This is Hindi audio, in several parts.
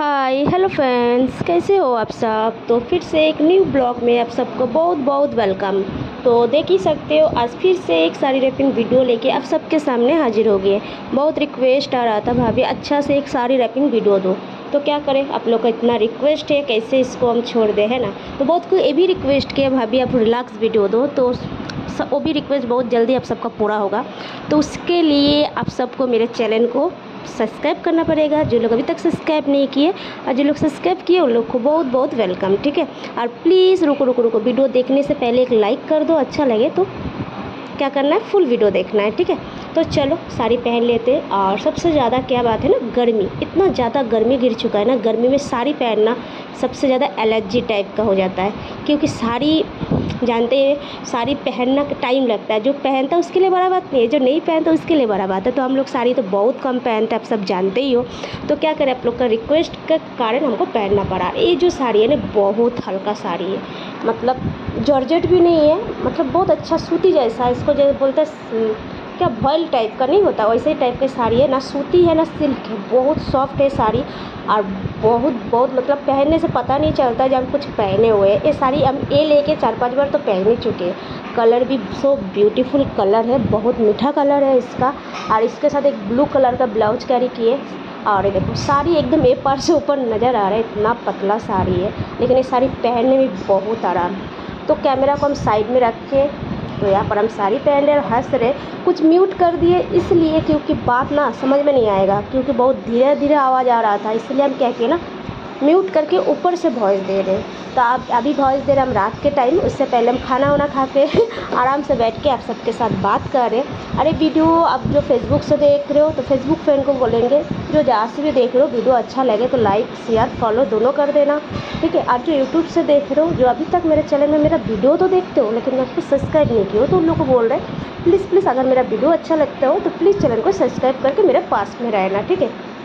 हाय हेलो फ्रेंड्स, कैसे हो आप सब। तो फिर से एक न्यू ब्लॉग में आप सबको बहुत बहुत वेलकम। तो देख ही सकते हो, आज फिर से एक साड़ी रैपिंग वीडियो लेके आप सबके सामने हाजिर हो गए। बहुत रिक्वेस्ट आ रहा था, भाभी अच्छा से एक साड़ी रैपिंग वीडियो दो। तो क्या करें, आप लोग का इतना रिक्वेस्ट है, कैसे इसको हम छोड़ दें, है ना। तो बहुत कोई ये भी रिक्वेस्ट किया, भाभी आप रिलैक्स वीडियो दो। तो वो भी रिक्वेस्ट बहुत जल्दी आप सबका पूरा होगा। तो उसके लिए आप सबको मेरे चैनल को सब्सक्राइब करना पड़ेगा, जो लोग अभी तक सब्सक्राइब नहीं किए, और जो लोग सब्सक्राइब किए उन लोग को बहुत बहुत वेलकम, ठीक है। और प्लीज़ रुको वीडियो देखने से पहले एक लाइक कर दो, अच्छा लगे तो क्या करना है, फुल वीडियो देखना है, ठीक है। तो चलो साड़ी पहन लेते हैं। और सबसे ज़्यादा क्या बात है ना, गर्मी, इतना ज़्यादा गर्मी गिर चुका है ना, गर्मी में साड़ी पहनना सबसे ज़्यादा एलर्जी टाइप का हो जाता है। क्योंकि साड़ी जानते हैं, साड़ी पहनना टाइम लगता है, जो पहनता है उसके लिए बड़ा बात नहीं है, जो नहीं पहनता उसके लिए बड़ा बात है। तो हम लोग साड़ी तो बहुत कम पहनते हैं, आप सब जानते ही हो। तो क्या करें, आप लोग का रिक्वेस्ट के कारण हमको पहनना पड़ा। ये जो साड़ी है ना, बहुत हल्का साड़ी है, मतलब जॉर्जेट भी नहीं है, मतलब बहुत अच्छा सूती जैसा, इसको जैसे बोलते हैं क्या भॉयल टाइप का नहीं होता, वैसे टाइप की साड़ी है ना, सूती है ना सिल्क है, बहुत सॉफ्ट है साड़ी। और बहुत मतलब पहनने से पता नहीं चलता जब हम कुछ पहने हुए हैं। ये साड़ी हम ये लेके 4-5 बार तो पहन ही चुके हैं। कलर भी सो ब्यूटीफुल कलर है, बहुत मीठा कलर है इसका। और इसके साथ एक ब्लू कलर का ब्लाउज कैरी किए। और ये देखो साड़ी एकदम एक पार से ऊपर नज़र आ रहा है, इतना पतला साड़ी है, लेकिन ये साड़ी पहनने में बहुत आराम। तो कैमरा को हम साइड में रख के, तो यहाँ पर हम साड़ी पहन रहे और हंस रहे। कुछ म्यूट कर दिए इसलिए क्योंकि बात ना समझ में नहीं आएगा, क्योंकि बहुत धीरे धीरे आवाज़ आ रहा था, इसलिए हम क्या किए ना, म्यूट करके ऊपर से वॉइस दे रहे। तो आप अभी वॉइस दे रहे हम रात के टाइम, उससे पहले हम खाना वाना खा के आराम से बैठ के आप सबके साथ बात कर रहे हैं। अरे वीडियो आप जो फेसबुक से देख रहे हो तो फेसबुक फ्रेंड को बोलेंगे, जो जहाँ से भी देख रहे हो वीडियो अच्छा लगे तो लाइक शेयर फॉलो दोनों कर देना, ठीक है। और जो यूट्यूब से देख रहे हो, जो अभी तक मेरे चैनल में मेरा वीडियो तो देखते हो लेकिन आपको सब्सक्राइब नहीं किया हो, तो उन लोग को बोल रहे हैं प्लीज़ अगर मेरा वीडियो अच्छा लगता हो तो प्लीज़ चैनल को सब्सक्राइब करके मेरे पास में रहना, ठीक है।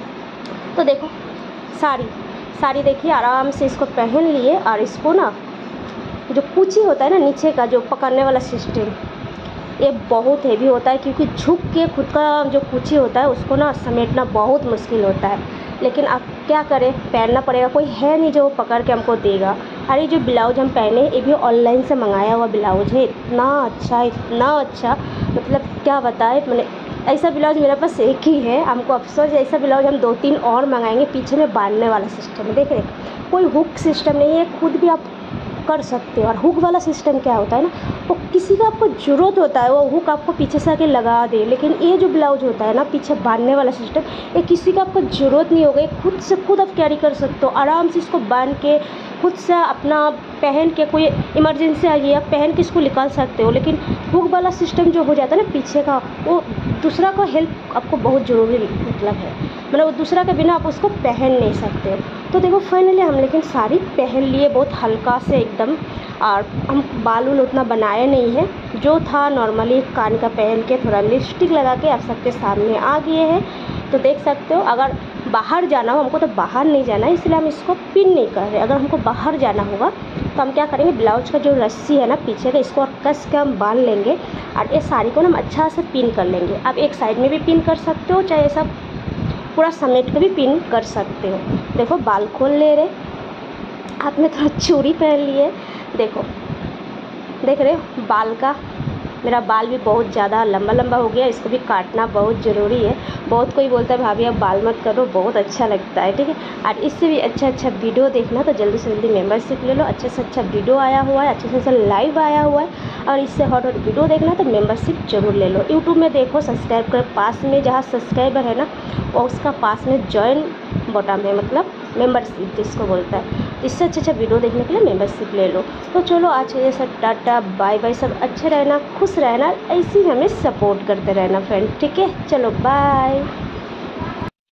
तो देखो साड़ी देखिए, आराम से इसको पहन लिए। और इसको ना जो कुची होता है ना नीचे का, जो पकड़ने वाला सिस्टम, ये बहुत हेवी होता है, क्योंकि झुक के खुद का जो कुची होता है उसको ना समेटना बहुत मुश्किल होता है। लेकिन अब क्या करें, पहनना पड़ेगा, कोई है नहीं जो पकड़ के हमको देगा। और ये जो ब्लाउज हम पहने, ये भी ऑनलाइन से मंगाया हुआ ब्लाउज है, इतना अच्छा, मतलब क्या बताए। मैंने ऐसा ब्लाउज मेरे पास एक ही है, हमको अफसोस है, ऐसा ब्लाउज हम 2-3 और मंगाएंगे। पीछे में बांधने वाला सिस्टम है, देख रहे, कोई हुक सिस्टम नहीं है, खुद भी आप कर सकते हो। और हुक वाला सिस्टम क्या होता है ना, वो किसी का आपको ज़रूरत होता है, वो हुक आपको पीछे से आके लगा दे। लेकिन ये जो ब्लाउज होता है ना, पीछे बांधने वाला सिस्टम, ये किसी का आपको ज़रूरत नहीं होगा, खुद से खुद आप कैरी कर सकते हो आराम से। इसको बांध के खुद से अपना पहन के, कोई इमरजेंसी आ गई आप पहन के इसको निकाल सकते हो। लेकिन हुक वाला सिस्टम जो हो जाता है ना पीछे का, वो दूसरा का हेल्प आपको बहुत ज़रूरी मतलब है, मतलब दूसरा के बिना आप उसको पहन नहीं सकते। तो देखो फाइनली हम लेकिन साड़ी पहन लिए, बहुत हल्का से एकदम। और हम बाल उतना बनाए नहीं है, जो था नॉर्मली कान का पहन के थोड़ा लिपस्टिक लगा के आप सबके सामने आ गए हैं। तो देख सकते हो, अगर बाहर जाना हो, हमको तो बाहर नहीं जाना है इसलिए हम इसको पिन नहीं कर रहे। अगर हमको बाहर जाना होगा तो हम क्या करेंगे, ब्लाउज का जो रस्सी है ना पीछे का, इसको कस के हम बांध लेंगे। और इस साड़ी को ना हम अच्छा से पिन कर लेंगे। आप एक साइड में भी पिन कर सकते हो, चाहे ऐसा पूरा समेट के भी पिन कर सकते हो। देखो बाल खोल ले रहे, हाथ में थोड़ा चूड़ी पहन लिए, देखो देख रहे हो बाल का, मेरा बाल भी बहुत ज़्यादा लंबा हो गया, इसको भी काटना बहुत ज़रूरी है। बहुत कोई बोलता है भाभी आप बाल मत करो, बहुत अच्छा लगता है, ठीक है। और इससे भी अच्छा वीडियो देखना तो जल्दी से जल्दी मेंबरशिप ले लो। अच्छे से अच्छा वीडियो आया हुआ है, अच्छे से लाइव आया हुआ है, और इससे हॉट वीडियो देखना तो मेंबरशिप जरूर ले लो। यूट्यूब में देखो सब्सक्राइब कर, पास में जहाँ सब्सक्राइबर है ना, और उसका पास में ज्वाइन बटन है, मतलब मेंबरशिप जिसको बोलता है। इससे अच्छा वीडियो देखने के लिए मेंबरशिप ले लो। तो चलो आज ये सब टाटा बाय बाय, सब अच्छे रहना, खुश रहना, ऐसे ही हमें सपोर्ट करते रहना फ्रेंड, ठीक है। चलो बाय।